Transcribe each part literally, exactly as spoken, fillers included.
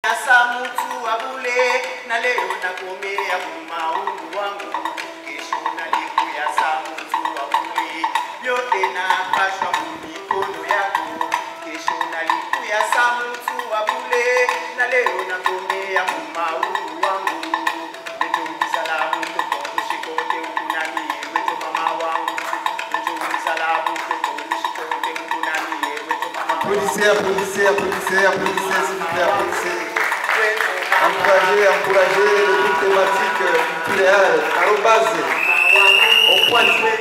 Applaudissez, applaudissez, applaudissez, applaudissez, s'il vous plaît, applaudissez. Encouragez, encouragez le groupe thématique culturel à la base, au point de vue.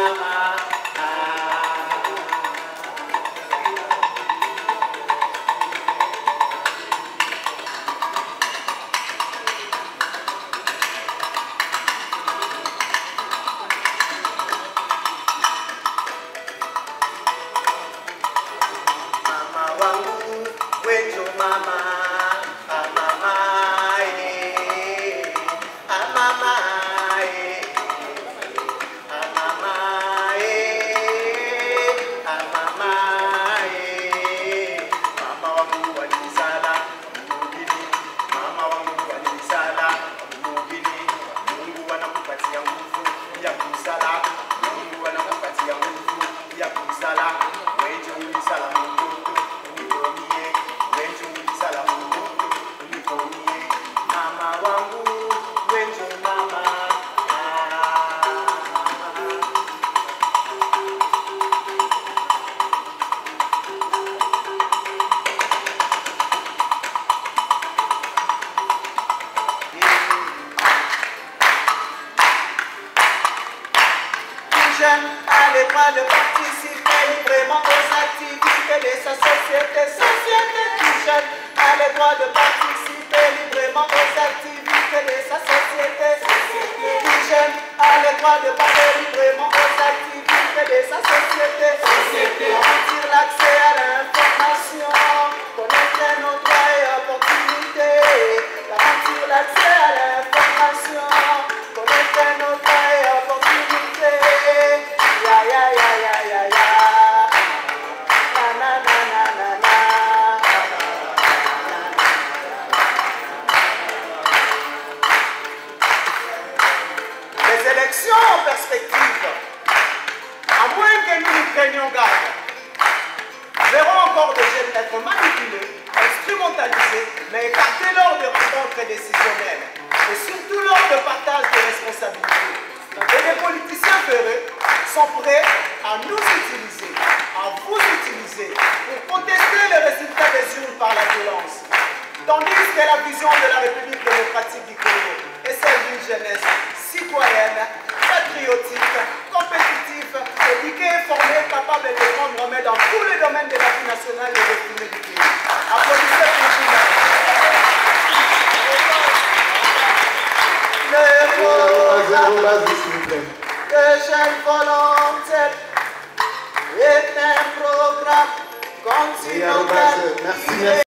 À l'école de participer librement aux activités de sa société, société plus jeune, à l'école de participer librement aux activités de sa société, société plus jeune, à l'école de participer librement aux activités de sa société, société, garantir l'accès à l'information, connaître nos droits et opportunités, garantir l'accès à l'information, connaître nos droits et opportunités. Ya ya ya ya ya ya, na na na na na na. Les élections en perspective, à moins que nous nous prenions garde, verront encore des jeunes être manipulés, instrumentalisés, mais écartés lors de rencontres décisionnelles et surtout lors de partage de responsabilités. Et les politiciens feureux sont prêts à nous utiliser, à vous utiliser pour contester les résultats des urnes par la violence. Tandis que la vision de la République démocratique du Congo est celle d'une jeunesse citoyenne, patriotique, compétitive, éduquée, formée, capable de prendre remède dans tous les domaines de la vie nationale et destinée du pays. Applaudissez pour vous. Le jeune volontaire est un programme continental. Merci, merci.